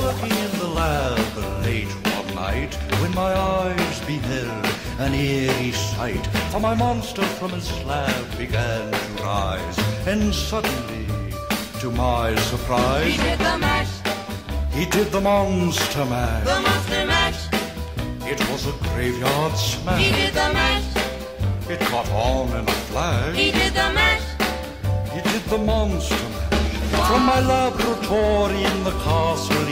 working in the lab late one night when my eyes beheld an eerie sight. For my monster from his slab began to rise, and suddenly, to my surprise, he did the mash. He did the monster mash. The monster mash. It was a graveyard smash. He did the mash. It caught on in a flash. He did the mash. He did the monster mash. From my laboratory in the castle